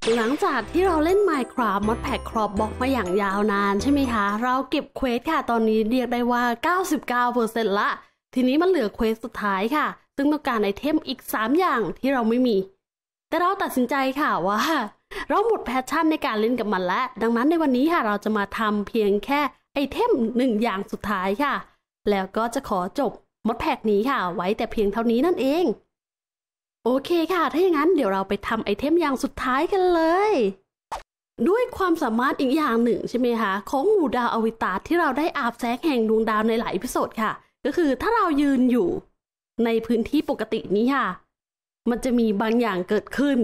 หลังจากที่เราเล่น Minecraft Mod Pack Crop Block มาอย่างยาวนานใช่ไหมคะเราเก็บเควสค่ะตอนนี้เรียกได้ว่า 99% ละทีนี้มันเหลือเควสสุดท้ายค่ะซึ่งต้องการไอเทมอีก3อย่างที่เราไม่มีแต่เราตัดสินใจค่ะว่าเราหมดแพชชั่นในการเล่นกับมันแล้วดังนั้นในวันนี้ค่ะเราจะมาทำเพียงแค่ไอเทม1อย่างสุดท้ายค่ะแล้วก็จะขอจบ Mod Pack นี้ค่ะไว้แต่เพียงเท่านี้นั่นเองโอเคค่ะถ้าอย่างนั้นเดี๋ยวเราไปทำไอเทมอย่างสุดท้ายกันเลยด้วยความสามารถอีกอย่างหนึ่งใช่ไหมคะของหมู่ดาวอวตารที่เราได้อาบแสงแห่งดวงดาวในหลายอีพิโซดค่ะก็คือถ้าเรายืนอยู่ในพื้นที่ปกตินี้ค่ะมันจะมีบางอย่างเกิดขึ้น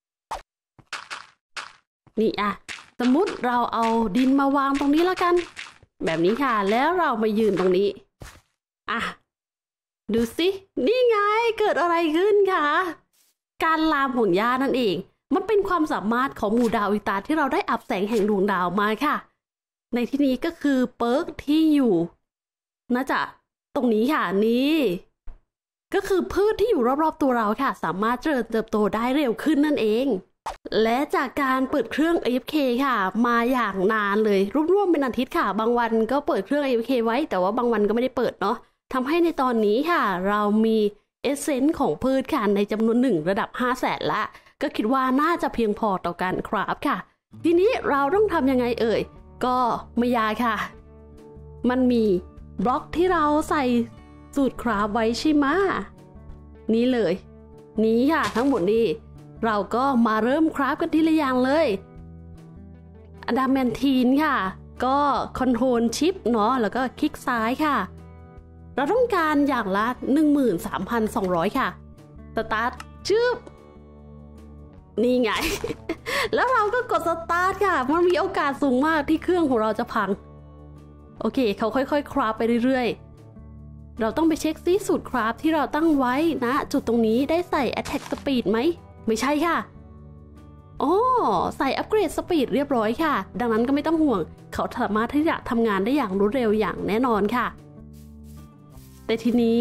นี่อะสมมุติเราเอาดินมาวางตรงนี้แล้วกันแบบนี้ค่ะแล้วเรามายืนตรงนี้อ่ะดูสินี่ไงเกิดอะไรขึ้นคะการลามของหญ้านั่นเองมันเป็นความสามารถของหมู่ดาวอวตารที่เราได้อับแสงแห่งดวงดาวมาค่ะในที่นี้ก็คือเปิร์กที่อยู่น่าจะตรงนี้ค่ะนี่ก็คือพืชที่อยู่รอบๆตัวเราค่ะสามารถเจริญเติบโตได้เร็วขึ้นนั่นเองและจากการเปิดเครื่อง AFK ค่ะมาอย่างนานเลยร่วมๆเป็นอาทิตย์ค่ะบางวันก็เปิดเครื่อง AFK ไว้แต่ว่าบางวันก็ไม่ได้เปิดเนาะทำให้ในตอนนี้ค่ะเรามีเอเซนส์ของพืชค่ะในจำนวน1ระดับ 500,000 ละก็คิดว่าน่าจะเพียงพอต่อการคราฟค่ะทีนี้เราต้องทำยังไงเอ่ยก็ไม่ยากค่ะมันมีบล็อกที่เราใส่สูตรคราฟไว้ใช่ไหมนี้เลยนี้ค่ะทั้งหมดนี้เราก็มาเริ่มคราฟกันทีละอย่างเลยอะดามแมนทีนค่ะก็คอนโทรลชิปเนาะแล้วก็คลิกซ้ายค่ะเราต้องการอย่างละ 13,200 ค่ะสตาร์ทชืบนี่ไง แล้วเราก็กดสตาร์ทค่ะมันมีโอกาสสูงมากที่เครื่องของเราจะพังโอเคเขาค่อยๆคราฟไปเรื่อยๆเราต้องไปเช็คซิสูตรคราฟที่เราตั้งไว้นะจุดตรงนี้ได้ใส่ Attack Speed ไหมไม่ใช่ค่ะอ๋อใส่อัปเกรดสปีดเรียบร้อยค่ะดังนั้นก็ไม่ต้องห่วงเขาสามารถที่จะทำงานได้อย่างรวดเร็วอย่างแน่นอนค่ะแต่ทีนี้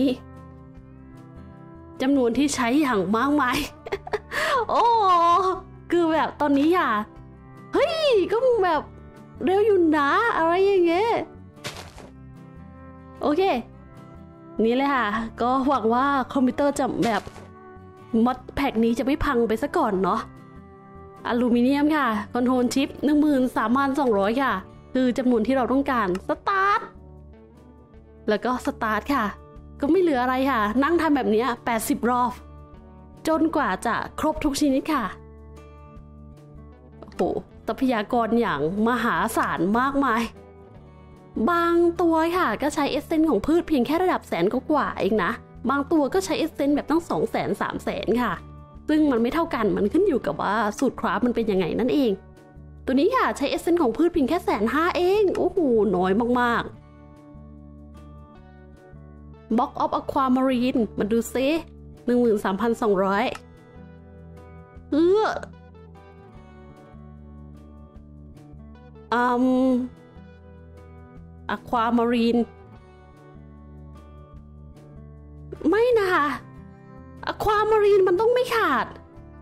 จำนวนที่ใช้อย่างมากมาย โอ้คือแบบตอนนี้ค่ะเฮ้ยก็แบบเร็วอยู่นะอะไรอย่างเงี้ยโอเคนี่เลยค่ะก็หวังว่าคอมพิวเตอร์จะแบบมอดแพ็กนี้จะไม่พังไปซะก่อนเนาะอลูมิเนียมค่ะคอนโทรลชิป 13,200 ค่ะคือจำนวนที่เราต้องการสตาร์ทแล้วก็สตาร์ทค่ะก็ไม่เหลืออะไรค่ะนั่งทำแบบนี้80 รอบจนกว่าจะครบทุกชนิดค่ะโอ้โหทรัพยากรอย่างมหาศาลมากมายบางตัวค่ะก็ใช้เอเซนส์ของพืชเพียงแค่ระดับแสนกว่าเองนะบางตัวก็ใช้เอเซนส์แบบตั้ง 200,000 300,000 ค่ะซึ่งมันไม่เท่ากันมันขึ้นอยู่กับว่าสูตรคราฟมันเป็นยังไงนั่นเองตัวนี้ค่ะใช้เอเซนส์ของพืชเพียงแค่150,000 เองโอ้โหน้อยมากๆBox of Aquamarine มาดูซิ 13,200 Aquamarine ไม่นะคะ Aquamarine มันต้องไม่ขาด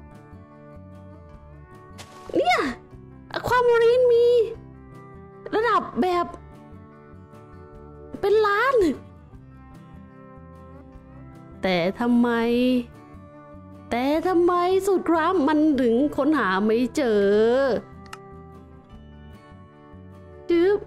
เนี่ย Aquamarine มีระดับแบบเป็นล้านแต่ทำไมสูตรคราฟมันถึงค้นหาไม่เจอจึ๊บ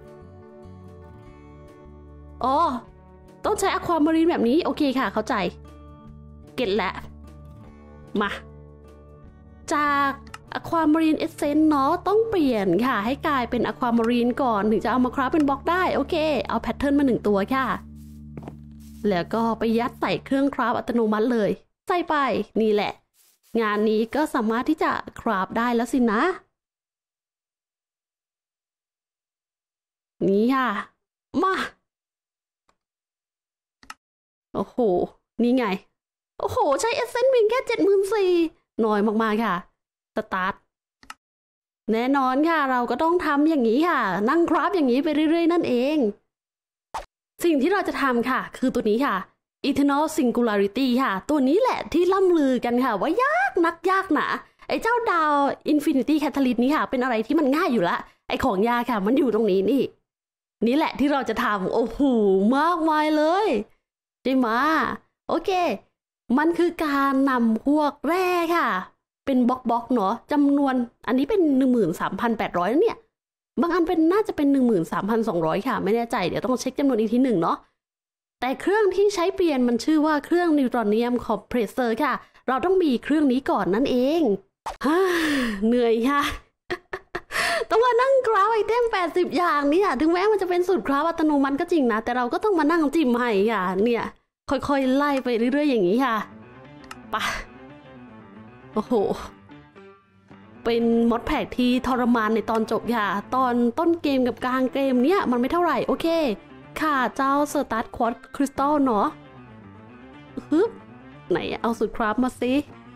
อ๋อต้องใช้อะความารีนแบบนี้โอเคค่ะเข้าใจเก็ตแล้วมาจากอะความารีนเอเซนส์เนาะต้องเปลี่ยนค่ะให้กลายเป็นอะความารีนก่อนถึงจะเอามาคราฟเป็นบล็อกได้โอเคเอาแพทเทิร์นมา1ตัวค่ะแล้วก็ไปยัดใส่เครื่องคราฟอัตโนมัติเลยใส่ไปนี่แหละงานนี้ก็สามารถที่จะคราฟได้แล้วสินะนี่ค่ะมาโอ้โหนี่ไงโอ้โหใช้เอเซนต์เพียงแค่ 74,000 น้อยมากๆค่ะสตาร์ทแน่นอนค่ะเราก็ต้องทำอย่างนี้ค่ะนั่งคราฟอย่างนี้ไปเรื่อยๆนั่นเองสิ่งที่เราจะทำค่ะคือตัวนี้ค่ะ Eternal Singularity ค่ะตัวนี้แหละที่ล่ำลือกันค่ะว่ายากนักยากหนาไออ้เจ้าดาวอินฟินิตี้แคทาลิสนี่ค่ะเป็นอะไรที่มันง่ายอยู่ละไอ้ของยากค่ะมันอยู่ตรงนี้นี่แหละที่เราจะทำโอ้โหมากมายเลยใช่ไหมโอเคมันคือการนำพวกแร่ค่ะเป็นบล็อกเนาะจำนวนอันนี้เป็น 13,800 นะเนี่ยบางอันเป็นน่าจะเป็น 13,200 ค่ะไม่แน่ใจเดี๋ยวต้องเช็คจำนวนอีกทีหนึ่งเนาะแต่เครื่องที่ใช้เปลี่ยนมันชื่อว่าเครื่องนิวตรอเนียมคอมเพรสเซอร์ค่ะเราต้องมีเครื่องนี้ก่อนนั่นเองเหนื่อยค่ะ ต้องมานั่งกราฟไอเทม80 อย่างเนี่ยถึงแม้มันจะเป็นสูตรกราฟอัตโนมัติก็จริงนะแต่เราก็ต้องมานั่งจิ้มให้ค่ะเนี่ยค่อยๆไล่ไปเรื่อยๆอย่างนี้ค่ะปะโอ้โหเป็นมอดแพคที่ทรมานในตอนจบค่ะตอนต้นเกมกับกลางเกมเนี่ยมันไม่เท่าไหร่โอเคค่ะเจ้าสตาร์ทควอตคริสตัลเนาะฮึบไหนเอาสูตรคราฟมาสิ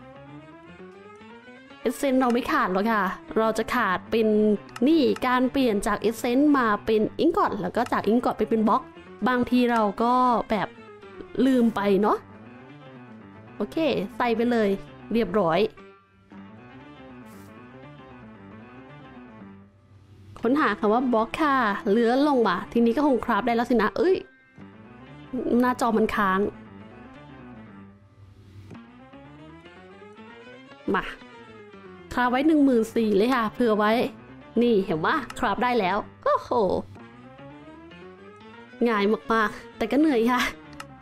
เอเซนเราไม่ขาดหรอกค่ะเราจะขาดเป็นนี่การเปลี่ยนจากเอเซนมาเป็นอิงกอตแล้วก็จากอิงกอตไปเป็นบล็อกบางทีเราก็แบบลืมไปเนาะโอเคใส่ไปเลยเรียบร้อยค้นหาคำว่าบล็อกค่ะเลื่อนลงมาทีนี้ก็คงคราฟได้แล้วสินะเอ้ยหน้าจอมันค้างมาคราฟไว้ 14,000 เลยค่ะเผื่อไว้นี่เห็นว่าคราฟได้แล้วโอ้โหง่ายมากๆแต่ก็เหนื่อยค่ะ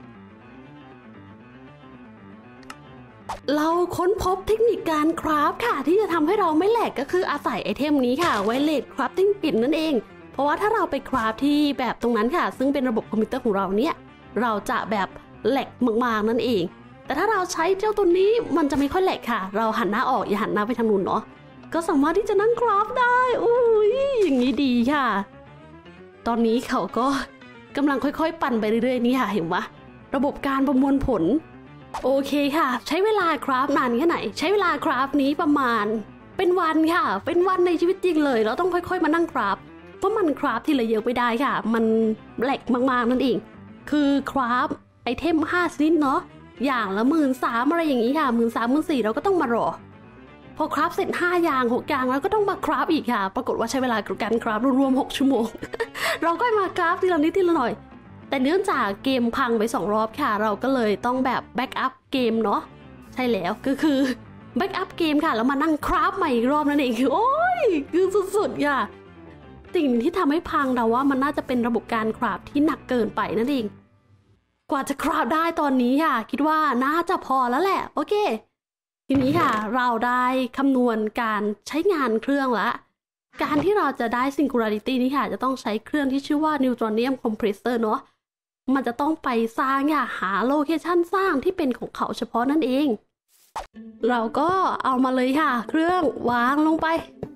เราค้นพบเทคนิคการคราฟค่ะที่จะทำให้เราไม่แหลกก็คืออาศัยไอเทมนี้ค่ะไวเลสคราฟติ้งกิทนั่นเองเพราะว่าถ้าเราไปคราฟที่แบบตรงนั้นค่ะซึ่งเป็นระบบคอมพิวเตอร์ของเราเนี่ยเราจะแบบแหลกมากๆนั่นเองแต่ถ้าเราใช้เจ้าตัวนี้มันจะไม่ค่อยแหลกค่ะเราหันหน้าออกอย่าหันหน้าไปทางนู้นเนาะก็สามารถที่จะนั่งคราฟได้อุ้ยอย่างนี้ดีค่ะตอนนี้เขาก็กำลังค่อยๆปั่นไปเรื่อยๆนี่ค่ะเห็นปะระบบการประมวลผลโอเคค่ะใช้เวลาคราฟนานแค่ไหนใช้เวลาคราฟนี้ประมาณเป็นวันค่ะเป็นวันในชีวิตจริงเลยเราต้องค่อยๆมานั่งคราฟเพราะมันคราฟทีละเยอะไม่ได้ค่ะมันแหลกมากๆนั่นเองคือคราฟไอเทม5 ชนิดเนาะอย่างละ 13,000 อะไรอย่างนี้ค่ะ 13,000 14,000เราก็ต้องมารอพอคราฟเสร็จ5 อย่าง 6 อย่างแล้วก็ต้องมาคราฟอีกค่ะปรากฏว่าใช้เวลาการคราฟรวมๆ6 ชั่วโมง เราก็มาคราฟทีละนิดทีละหน่อยแต่เนื่องจากเกมพังไป2 รอบค่ะเราก็เลยต้องแบบแบ็กอัพเกมเนาะใช่แล้วก็คือแบ็กอัพเกมค่ะแล้วมานั่งคราฟใหม่อีกรอบนั่นเองโอ้ยคือสุดๆค่ะสิ่งที่ทำให้พังเราว่ามันน่าจะเป็นระบบการคราฟที่หนักเกินไปนั่นเองกว่าจะคราฟได้ตอนนี้ค่ะคิดว่าน่าจะพอแล้วแหละโอเคทีนี้ค่ะเราได้คำนวณการใช้งานเครื่องละการที่เราจะได้ Singularity นี่ค่ะจะต้องใช้เครื่องที่ชื่อว่า Neutronium Compressor เนาะมันจะต้องไปสร้างค่ะหาโลเคชั่นสร้างที่เป็นของเขาเฉพาะนั่นเองเราก็เอามาเลยค่ะเครื่องวางลงไป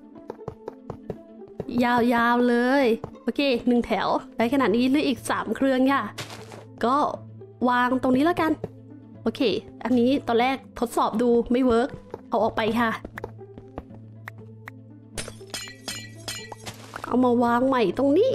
ยาวๆเลยโอเค1 แถวได้ขนาดนี้เหลืออีก3 เครื่องค่ะก็วางตรงนี้แล้วกันโอเคอันนี้ตอนแรกทดสอบดูไม่เวิร์กเอาออกไปค่ะเอามาวางใหม่ตรงนี้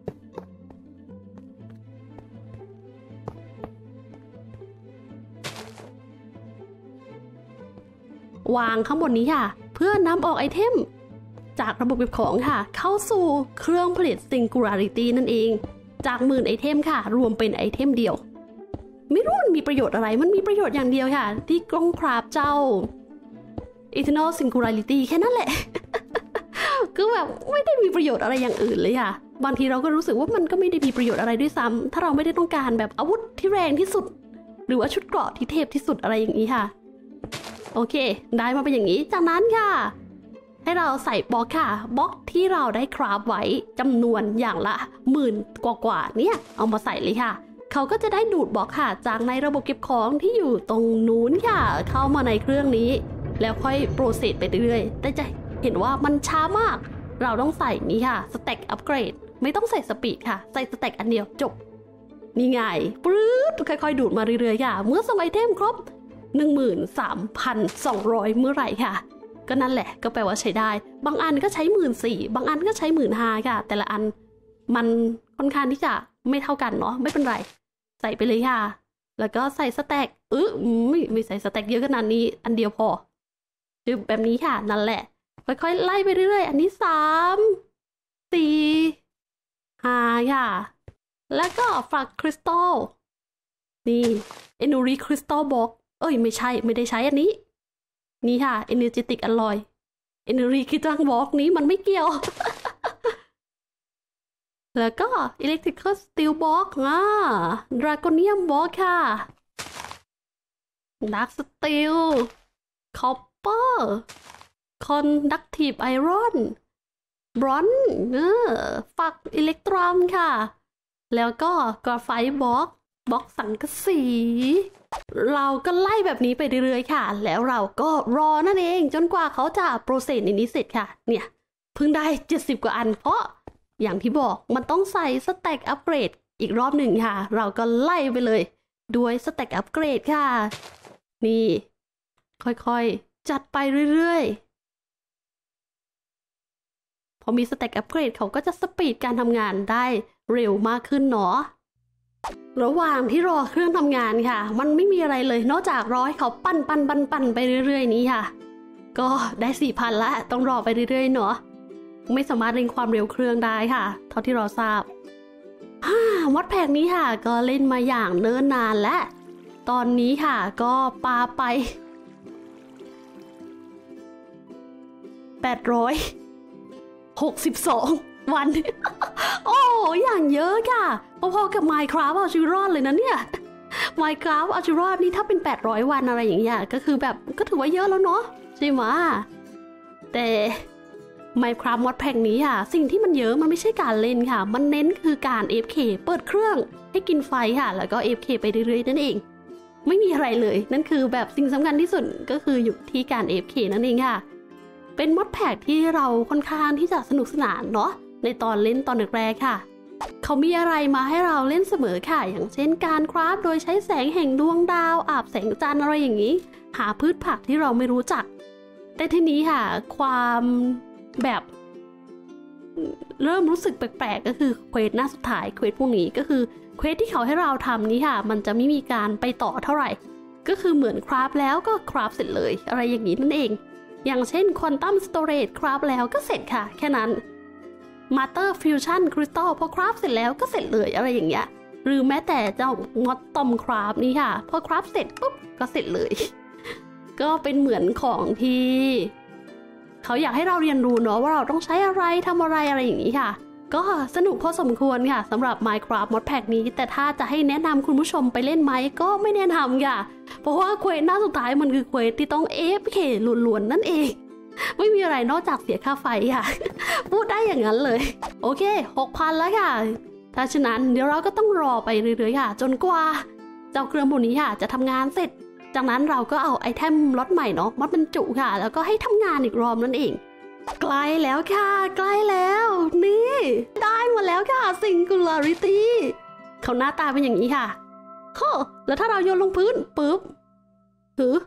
วางข้างบนนี้ค่ะเพื่อนำออกไอเทมจากระบบเก็บของค่ะเข้าสู่เครื่องผลิต Singularity นั่นเองจาก10,000 ไอเทมค่ะรวมเป็นไอเทมเดียวไม่รู้มันมีประโยชน์อะไรมันมีประโยชน์อย่างเดียวค่ะที่กล้องคราฟเจ้า Eternal Singularity แค่นั้นแหละ คือแบบไม่ได้มีประโยชน์อะไรอย่างอื่นเลยค่ะบางทีเราก็รู้สึกว่ามันก็ไม่ได้มีประโยชน์อะไรด้วยซ้ำถ้าเราไม่ได้ต้องการแบบอาวุธที่แรงที่สุดหรือว่าชุดเกราะที่เทพที่สุดอะไรอย่างนี้ค่ะโอเคได้มาเป็นอย่างนี้จากนั้นค่ะให้เราใส่บล็อกค่ะบล็อกที่เราได้คราฟไว้จำนวนอย่างละ10,000 กว่าเนี่ยเอามาใส่เลยค่ะเขาก็จะได้ดูดบล็อกค่ะจากในระบบเก็บของที่อยู่ตรงนู้นค่ะเข้ามาในเครื่องนี้แล้วค่อยโปรเซสไปเรื่อยๆแต่จะเห็นว่ามันช้ามากเราต้องใส่นี้ค่ะสแต็กอัปเกรดไม่ต้องใส่สปีดค่ะใส่สแต็กอันเดียวจบนี่ไงปื๊ดค่อยๆดูดมาเรื่อยๆค่ะเมื่อส่งไอเทมครบ 13,200 เมื่อไหร่ค่ะก็นั่นแหละก็แปลว่าใช้ได้บางอันก็ใช้ 14,000 บางอันก็ใช้ 15,000 ค่ะแต่ละอันมันค่อนข้างที่จะไม่เท่ากันเนาะไม่เป็นไรใส่ไปเลยค่ะแล้วก็ใส่สแต็กไม่ใส่สแต็กเยอะขนาดนี้อันเดียวพอจึบแบบนี้ค่ะนั่นแหละค่อยๆไล่ไปเรื่อยๆอันนี้3 4 5ค่ะแล้วก็ฝักคริสตัลนี่เอนูริคริสตัลบ็อกไม่ใช่ไม่ได้ใช้อันนี้นี่ค่ะเอเนอร์จิติกอร่อยเอนูริคริสตัลบ็อกนี้มันไม่เกี่ยว แล้วก็อิเล็กทริคอลสตีลบ็อกดราโกเนียมบ็อกค่ะดักสตีลคอปเปอร์คอนดักทีฟไอรอนบรอนฝักอิเล็กตรอนค่ะแล้วก็กราไฟต์บ็อกสังกะสีเราก็ไล่แบบนี้ไปเรื่อยๆค่ะแล้วเราก็รอนั่นเองจนกว่าเขาจะโปรเซสในนี้เสร็จค่ะเนี่ยเพิ่งได้70 กว่าอันเพราะอย่างที่บอกมันต้องใส่สแต็กอัปเกรดอีกรอบหนึ่งค่ะเราก็ไล่ไปเลยด้วยสแต็กอัปเกรดค่ะนี่ค่อยๆจัดไปเรื่อยๆพอมีสแต็กอัปเกรดเขาก็จะสปีดการทำงานได้เร็วมากขึ้นเนาะระหว่างที่รอเครื่องทำงานค่ะมันไม่มีอะไรเลยนอกจากรอให้เขาปั้นไปเรื่อยๆนี้ค่ะก็ได้ 4,000 ละต้องรอไปเรื่อยๆเนาะไม่สามารถเร่งความเร็วเครื่องได้ค่ะเท่าที่เราทราบมอดแพกนี้ค่ะก็เล่นมาอย่างเนิ่นนานและตอนนี้ค่ะก็ปาไป862 วัน โอ้อย่างเยอะค่ะพอๆกับ Minecraft เอาชีวิตรอดเลยนะเนี่ย Minecraft เอาชีวิตรอดนี่ถ้าเป็น800 วันอะไรอย่างเงี้ยก็คือแบบก็ถือว่าเยอะแล้วเนาะใช่ไหมแต่ Minecraft มอดแพกนี้ค่ะสิ่งที่มันเยอะมันไม่ใช่การเล่นค่ะมันเน้นคือการ AFK เปิดเครื่องให้กินไฟค่ะแล้วก็ AFK ไปเรื่อยๆนั่นเองไม่มีอะไรเลยนั่นคือแบบสิ่งสำคัญที่สุดก็คืออยู่ที่การ AFK นั่นเองค่ะเป็นมอดแพกที่เราค่อนข้างที่จะสนุกสนานเนาะในตอนเล่นตอนแรกๆค่ะเขามีอะไรมาให้เราเล่นเสมอค่ะอย่างเช่นการคราฟโดยใช้แสงแห่งดวงดาวอาบแสงจันทร์อะไรอย่างนี้หาพืชผักที่เราไม่รู้จักแต่ทีนี้ค่ะความแบบเริ่มรู้สึกแปลกๆก็คือเควสหน้าสุดท้ายเควสพวกนี้ก็คือเควสที่เขาให้เราทำนี้ค่ะมันจะไม่มีการไปต่อเท่าไหร่ก็คือเหมือนคราฟแล้วก็คราฟเสร็จเลยอะไรอย่างนี้นั่นเองอย่างเช่น Quantum Storage คราฟแล้วก็เสร็จค่ะแค่นั้น Matter Fusion Crystal พอคราฟเสร็จแล้วก็เสร็จเลยอะไรอย่างเงี้ยหรือแม้แต่เจ้ามอดตอมคราฟนี่ค่ะพอคราฟเสร็จปุ๊บก็เสร็จเลยก็เป็นเหมือนของที่เขาอยากให้เราเรียนรู้เนาะว่าเราต้องใช้อะไรทำอะไรอะไรอย่างนี้ค่ะก็สนุกพอสมควรค่ะสำหรับ Minecraft Mod Pack นี้แต่ถ้าจะให้แนะนำคุณผู้ชมไปเล่นไหมก็ไม่แนะนำค่ะเพราะว่าเควสหน้าสุดท้ายมันคือเควสที่ต้อง AFK ล้วนๆนั่นเองไม่มีอะไรนอกจากเสียค่าไฟค่ะพูดได้อย่างนั้นเลยโอเค 6,000 แล้วค่ะถ้าฉะนั้นเดี๋ยวเราก็ต้องรอไปเรื่อยๆค่ะจนกว่าเจ้าเครื่องพวกนี้ค่ะจะทำงานเสร็จจากนั้นเราก็เอาไอเทมล็อตใหม่เนาะมอดบรรจุค่ะแล้วก็ให้ทำงานอีกรอบนั่นเองใกล้แล้วค่ะใกล้แล้วนี่ได้มาแล้วค่ะ Singularity เขาหน้าตาเป็นอย่างนี้ค่ะแล้วถ้าเราโยนลงพื้นปุ๊บหือ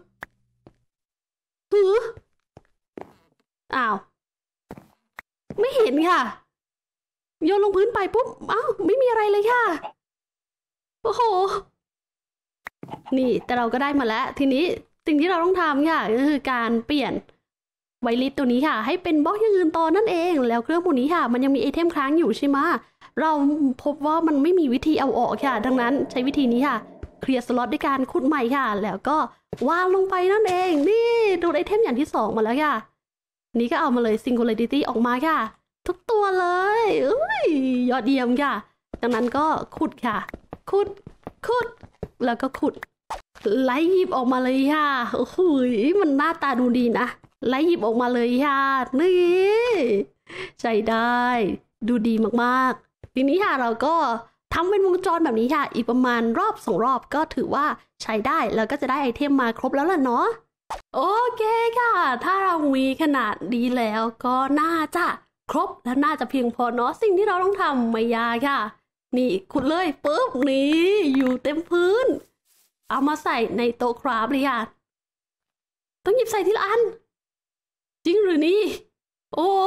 อ้าวไม่เห็นค่ะโยนลงพื้นไปปุ๊บอ้าวไม่มีอะไรเลยค่ะโอ้โหนี่แต่เราก็ได้มาแล้วทีนี้สิ่งที่เราต้องทำค่ะก็คือการเปลี่ยนไวลิสตัวนี้ค่ะให้เป็นบล็อกอย่างอื่นต่อนั่นเองแล้วเครื่องพวกนี้ค่ะมันยังมีไอเทมค้างอยู่ใช่ไหมเราพบว่ามันไม่มีวิธีเอาออกค่ะดังนั้นใช้วิธีนี้ค่ะเคลียร์สล็อตด้วยการขุดใหม่ค่ะแล้วก็วางลงไปนั่นเองนี่ดูไอเทมอย่างที่2มาแล้วค่ะนี่ก็เอามาเลย Singularity ออกมาค่ะทุกตัวเลยยอดเยี่ยมค่ะดังนั้นก็ขุดค่ะขุดแล้วก็ขุดไล่หยิบออกมาเลยค่ะโอ้โหมันหน้าตาดูดีนะไล่หยิบออกมาเลยค่ะนี่ใช้ได้ดูดีมากๆทีนี้ค่ะเราก็ทำเป็นวงจรแบบนี้ค่ะอีกประมาณรอบ2 รอบก็ถือว่าใช้ได้แล้วก็จะได้ไอเทมมาครบแล้วล่ะเนาะโอเคค่ะถ้าเรามีขนาดดีแล้วก็น่าจะครบและน่าจะเพียงพอเนาะสิ่งที่เราต้องทำไม่ยากค่ะนี่ขุดเลยปุ๊บนี่อยู่เต็มพื้นเอามาใส่ในโต๊ะคราฟเลยค่ะต้องหยิบใส่ทีละอันจริงหรือนี่โอ้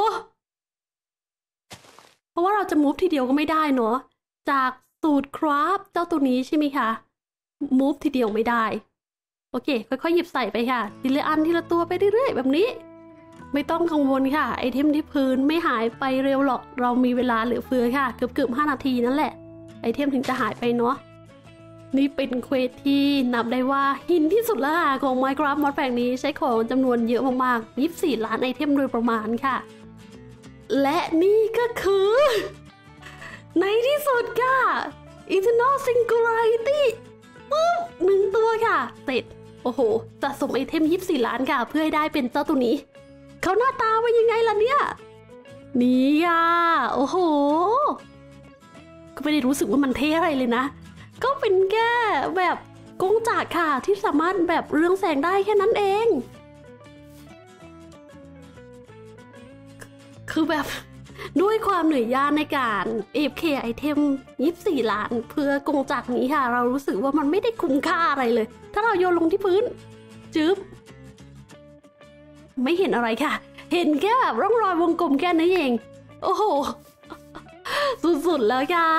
เพราะว่าเราจะมูฟทีเดียวก็ไม่ได้เนาะจากสูตรคราฟเจ้าตัวนี้ใช่ไหมคะมูฟทีเดียวไม่ได้โอเคค่อยๆหยิบใส่ไปค่ะทีละอันทีละตัวไปเรื่อยๆแบบนี้ไม่ต้องกังวลค่ะไอเทมที่พื้นไม่หายไปเร็วหรอกเรามีเวลาเหลือเฟือค่ะเกือบ5 นาทีนั่นแหละไอเทมถึงจะหายไปเนาะนี่เป็นเควสที่นับได้ว่าหินที่สุดแล้วค่ะของ Minecraft Mod Pack นี้ใช้ของจำนวนเยอะมากๆ24 ล้านไอเทมโดยประมาณค่ะและนี่ก็คือในที่สุดค่ะ Eternal Singularity ปึ๊บ1 ตัวค่ะเสร็จโอ้โหสะสมไอเทม24 ล้านค่ะเพื่อให้ได้เป็นเจ้าตัวนี้เขาหน้าตาเป็นยังไงล่ะเนี่ยนี่ค่ะโอ้โหก็ไม่ได้รู้สึกว่ามันเท่อะไรเลยนะก็เป็นแค่แบบกงจักรค่ะที่สามารถแบบเรืองแสงได้แค่นั้นเองคือแบบด้วยความเหนื่อยยากในการ AFK ไอเทม24 ล้านเพื่อกงจักรนี้ค่ะเรารู้สึกว่ามันไม่ได้คุ้มค่าอะไรเลยถ้าเราโยนลงที่พื้นจึ๊บไม่เห็นอะไรค่ะเห็นแค่แบบร่องรอยวงกลมแค่นั้นเองโอ้โหสุดๆแล้วค่ะ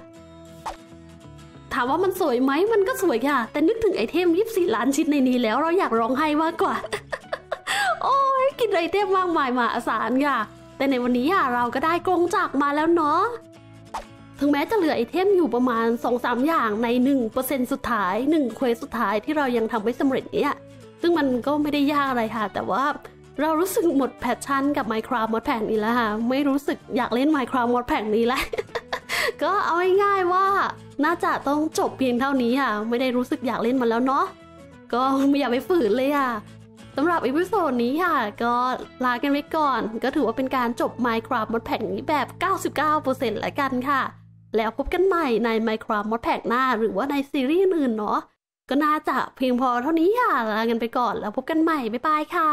ถามว่ามันสวยไหมมันก็สวยค่ะแต่นึกถึงไอเทม24 ล้านชิ้นในนี้แล้วเราอยากร้องไห้มากกว่า โอ้ยกินไอเทมมากมายมหาศาลค่ะแต่ในวันนี้เราก็ได้กรงจักรมาแล้วเนาะถึงแม้จะเหลือไอเทมอยู่ประมาณ 2-3 อย่างใน 1% สุดท้าย1เควสสุดท้ายที่เรายังทำไม่สำเร็จเนี่ยซึ่งมันก็ไม่ได้ยากอะไรค่ะแต่ว่าเรารู้สึกหมดแพชชั่นกับ Minecraft Mod Pack นี้แล้วค่ะไม่รู้สึกอยากเล่น Minecraft Mod Pack นี้แล้ว ก็เอาง่ายๆว่าน่าจะต้องจบเพียงเท่านี้ค่ะไม่ได้รู้สึกอยากเล่นมันแล้วเนาะก็ไม่อยากไปฝืนเลยค่ะสำหรับอีพิโซดนี้ค่ะก็ลากันไปก่อนก็ถือว่าเป็นการจบ Minecraft Mod Pack นี้แบบ 99% แล้วกันค่ะแล้วพบกันใหม่ใน Minecraft Mod Pack หน้าหรือว่าในซีรีส์อื่นๆเนาะก็น่าจะเพียงพอเท่านี้ค่ะลากันไปก่อนแล้วพบกันใหม่บ๊ายบายค่ะ